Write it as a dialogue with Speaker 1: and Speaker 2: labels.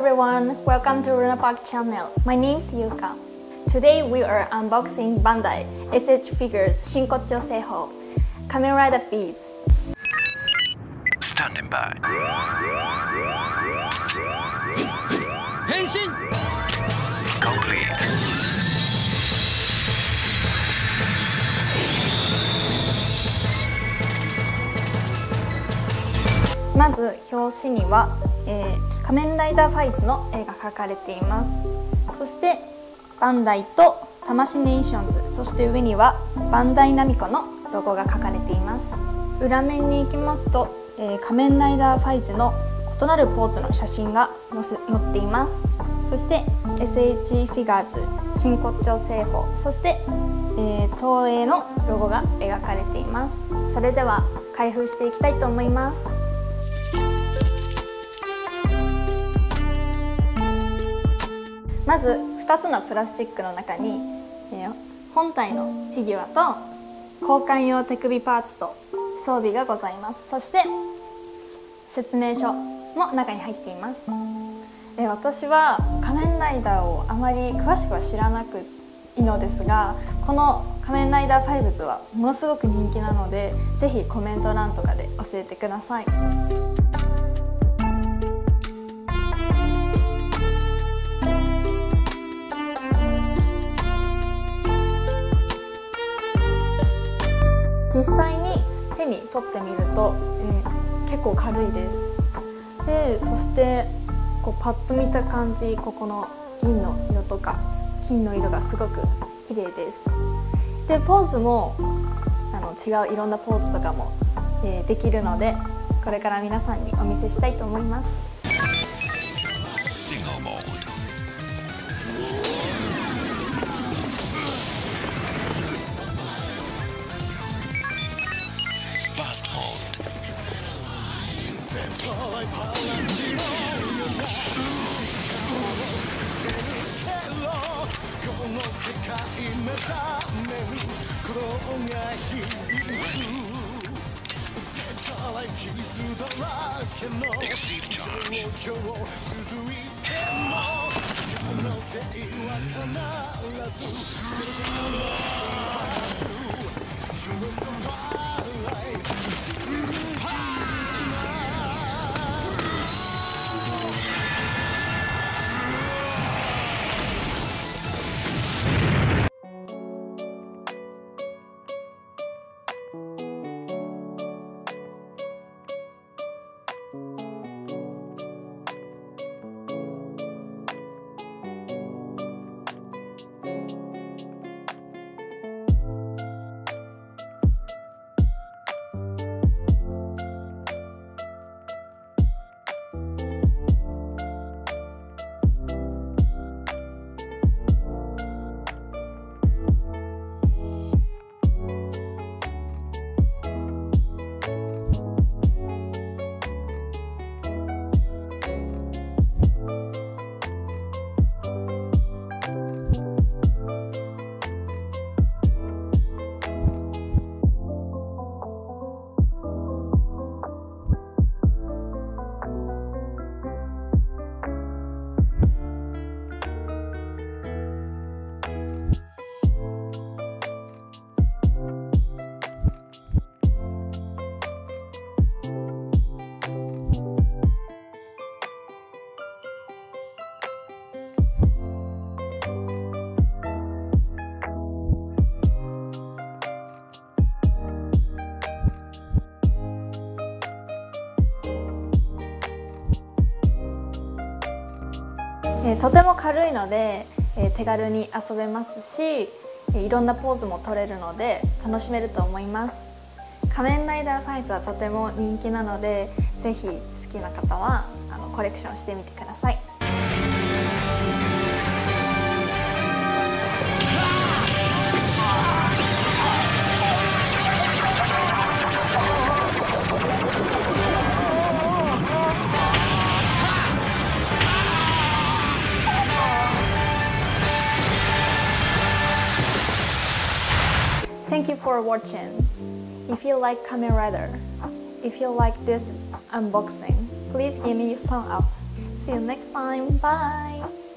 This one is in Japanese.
Speaker 1: everyone, welcome to Luna Park channel. My name is Yuka. Today we are unboxing Bandai SH Figures Shinkocho Seiho Kamen Rider Beats.
Speaker 2: Standing by.
Speaker 3: Henshin!
Speaker 2: Complete.
Speaker 1: まず表紙には、仮面ライダーファイズの絵が描かれています。そしてバンダイとタマシネーションズ、そして上にはバンダイナミコのロゴが書かれています。裏面に行きますと、仮面ライダーファイズの異なるポーズの写真が載っています。そして SH フィガーズ真骨頂製法、そして、東映のロゴが描かれています。それでは開封していきたいと思います。まず2つのプラスチックの中に、本体のフィギュアと交換用手首パーツと装備がございます。そして説明書も中に入っています。私は仮面ライダーをあまり詳しくは知らなくいいのですが、この仮面ライダーファイブズはものすごく人気なので、ぜひコメント欄とかで教えてください。実際に手に取ってみると、結構軽いです。でそしてこうパッと見た感じ、ここの銀の色とか金の色がすごく綺麗です。でポーズも違ういろんなポーズとかも、できるので、これから皆さんにお見せしたいと思います。とても軽いので、手軽に遊べますし、いろんなポーズも取れるので楽しめると思います。仮面ライダーファイズはとても人気なので、ぜひ好きな方はコレクションしてみてください。Thank you for watching. If you like Kamen Rider, if you like this unboxing, please give me a thumbs up See you next time. Bye!